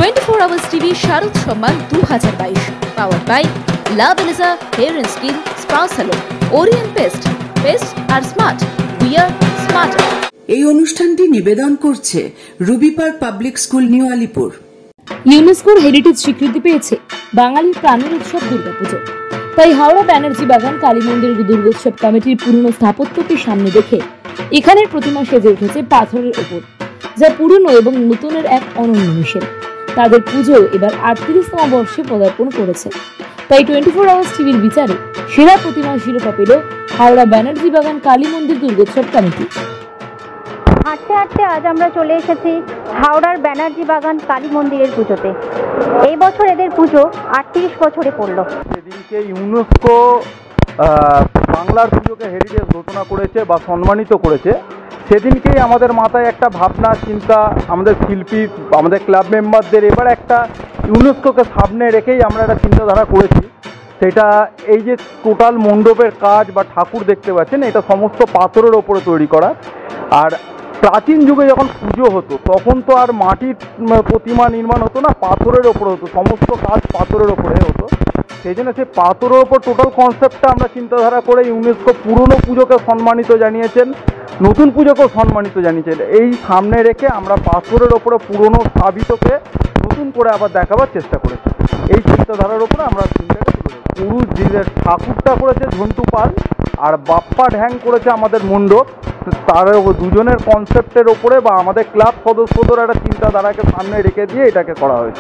24 Hours TV শারদ সম্মান 2022 powered by Love Eliza Hair and Skin Spa Salon Orient Pest are smart, we are smarter. এই অনুষ্ঠানটি নিবেদন করছে Ruby Park Public School New Alipore. ইউনেস্কোর heritage স্বীকৃতি পেয়েছে বাঙালির প্রাণের উৎসব দুর্গাপুজো। তাই হাওড়া ব্যানার্জি বাগান কালী মন্দির দুর্গোৎসব কমিটির পুরনো স্থাপত্যকে সামনে রেখে এখানের প্রতিমা সেজে উঠেছে পাথরের ওপর, যা পুরনো এবং নতুনের এক অনন্য মিশেল। তাদের পুজো এবার 38তম বর্ষে পদার্পণ করেছে। তাই 24 আওয়ার্স টিভির বিচারে সেরা প্রতিমার শিরোপা পেল হাওড়া ব্যানার্জি বাগান কালী মন্দির দুর্গোৎসব কমিটি। হাঁটতে হাঁটতে আজ আমরা চলে এসেছি হাওড়ার ব্যানার্জি বাগান কালী মন্দিরের পুজোতে। এই বছর এদের পুজো 38 বছরে পড়ল। সেদিনকে ইউনেস্কো বাংলার পুজোকে হেরিটেজ ঘোষণা করেছে বা সম্মানিত করেছে। সেদিনকেই আমাদের মাথায় একটা ভাবনা চিন্তা, আমাদের শিল্পী, আমাদের ক্লাব মেম্বারদের এবার একটা ইউনেস্কোকে সামনে রেখেই আমরা একটা চিন্তাধারা করেছি। সেটা এই যে টোটাল মণ্ডপের কাজ বা ঠাকুর দেখতে পাচ্ছেন, এটা সমস্ত পাথরের ওপরে তৈরি করা। আর প্রাচীন যুগে যখন পুজো হতো তখন তো আর মাটির প্রতিমা নির্মাণ হতো না, পাথরের ওপরে হতো, সমস্ত কাজ পাথরের ওপরে হতো। সেই জন্য সেই পাথরের ওপর টোটাল কনসেপ্টটা আমরা চিন্তাধারা করে ইউনেস্কো পুরনো পুজোকে সম্মানিত জানিয়েছেন, নতুন পুজোকেও সম্মানিত জানিয়েছেন। এই সামনে রেখে আমরা পাথরের ওপরে পুরনো স্থাপিতকে নতুন করে আবার দেখাবার চেষ্টা করেছি। এই চিন্তাধারার ওপরে আমরা চিন্তাটা তুলে ধরেছি। পুরুষ দিদের ঠাকুরটা করেছে ঝন্টু পাল আর বাপ্পা ঢ্যাং করেছে আমাদের মণ্ডপ। তার দুজনের কনসেপ্টের ওপরে বা আমাদের ক্লাব সদস্যদের একটা চিন্তাধারাকে সামনে রেখে দিয়ে এটাকে করা হয়েছে।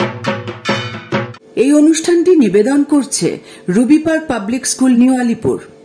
এই অনুষ্ঠানটি নিবেদন করছে Ruby Park Public School New Alipur.